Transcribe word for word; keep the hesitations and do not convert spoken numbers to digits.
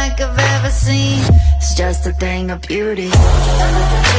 like I've ever seen. It's just a thing of beauty.